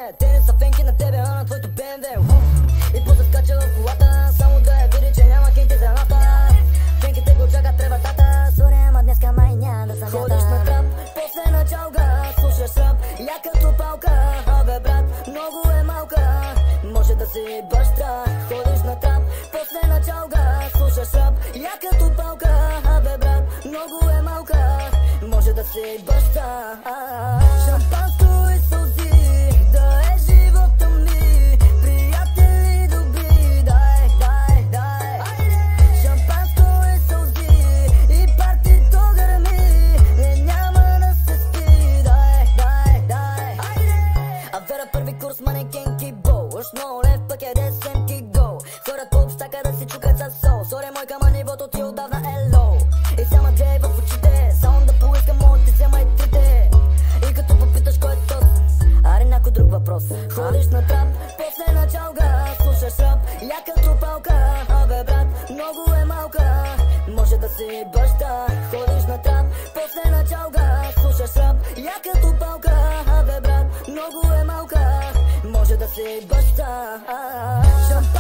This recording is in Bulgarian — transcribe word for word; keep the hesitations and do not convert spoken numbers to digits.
Тени са фенки на тебе, а на твоето Б М В. И после скача в колата, само да я види, че няма кинти за ната. Фенките го чакат при вратата. Сори, ама днеска май няма да замята. Ходиш на трап, после на чалга, слушаш рап, я като палка. Абе брат, много е малка, може да си баща. Ходиш на трап, после на чалга, слушаш рап, я като палка. Абе брат, много е малка, може да си баща. Шампанско и сълзи, да е живота ми. Приятели добри, дай, дай, дай. Шампанско и сълзи и парти до гърми. Не няма да се спи, дай, дай, дай. А Вера първи курс манекенки бол. Уж много лев пък е десенки гол. Хората обстака да си чукат за сол. Сори мой кама, нивото ти отдавна е лоу. И само гледай в очите, само да поискам, може ти взема и трите. И като попиташ кой е тос, аре някой друг въпрос. Ходиш на трап, после на чалга, слушаш рап, я като палка. Абе брат, много е малка, може да си баща. Ходиш на трап, после на чалга, слушаш рап, я като палка. Абе брат, много е малка, може да си баща.